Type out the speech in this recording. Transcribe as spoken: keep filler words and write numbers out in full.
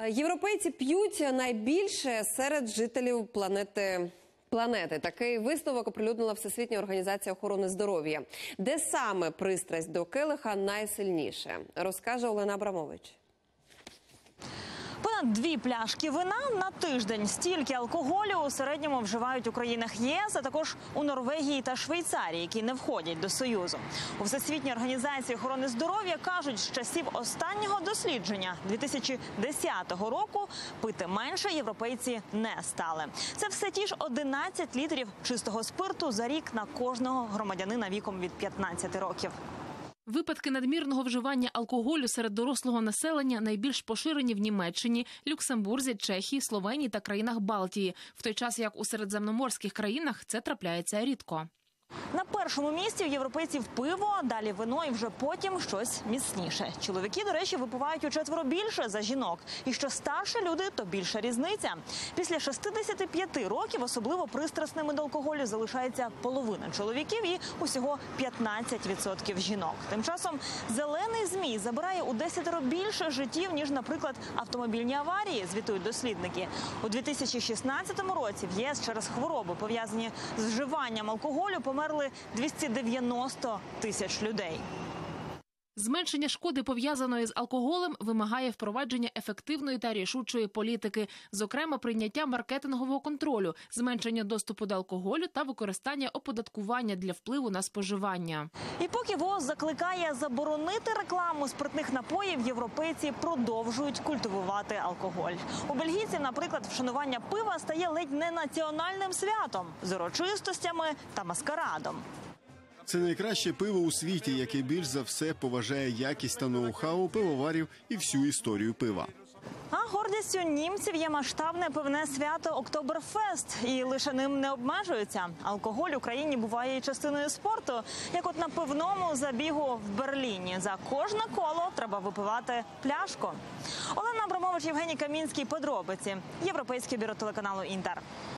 Європейці п'ють найбільше серед жителів планети. Планети. Такий висновок оприлюднила Всесвітня організація охорони здоров'я. Де саме пристрасть до келиха найсильніше, розкаже Олена Абрамович. Понад дві пляшки вина на тиждень. Стільки алкоголю у середньому вживають у країнах ЄС, а також у Норвегії та Швейцарії, які не входять до Союзу. У Всесвітній організації охорони здоров'я кажуть, з часів останнього дослідження дві тисячі десятого року пити менше європейці не стали. Це все ті ж одинадцять літрів чистого спирту за рік на кожного громадянина віком від п'ятнадцяти років. Випадки надмірного вживання алкоголю серед дорослого населення найбільш поширені в Німеччині, Люксембурзі, Чехії, Словенії та країнах Балтії, в той час як у середземноморських країнах це трапляється рідко. На першому місці у європейців пиво, далі вино і вже потім щось міцніше. Чоловіки, до речі, випивають учетверо більше за жінок. І що старші люди, то більша різниця. Після шістдесяти п'яти років особливо пристрасними до алкоголю залишається половина чоловіків і усього п'ятнадцять відсотків жінок. Тим часом зелений змій забирає у десятеро більше життів, ніж, наприклад, автомобільні аварії, звітують дослідники. У дві тисячі шістнадцятому році в ЄС через хвороби, пов'язані з вживанням алкоголю, померли двісті дев'яносто тисяч людей. Зменшення шкоди, пов'язаної з алкоголем, вимагає впровадження ефективної та рішучої політики, зокрема прийняття маркетингового контролю, зменшення доступу до алкоголю та використання оподаткування для впливу на споживання. І поки ВООЗ закликає заборонити рекламу спиртних напоїв, європейці продовжують культивувати алкоголь. У бельгійців, наприклад, вшанування пива стає ледь не національним святом з урочистостями та маскарадом. Це найкраще пиво у світі, яке більш за все поважає якість та ноу-хау пивоварів і всю історію пива. А гордістю німців є масштабне пивне свято Октоберфест. І лише ним не обмежуються. Алкоголь у країні буває і частиною спорту, як от на пивному забігу в Берліні. За кожне коло треба випивати пляшку. Олена Абрамович, Євгеній Камінський. Подробиці. Європейське бюро телеканалу «Інтер».